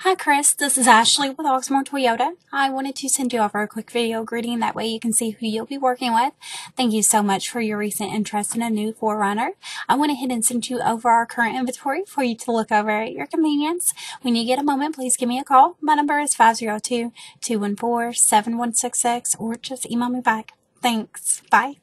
Hi Chris, this is Ashley with Oxmoor Toyota. I wanted to send you over a quick video greeting, that way you can see who you'll be working with. Thank you so much for your recent interest in a new 4Runner. I went ahead and sent you over our current inventory for you to look over at your convenience. When you get a moment, please give me a call. My number is 502-214-7166 or just email me back. Thanks. Bye.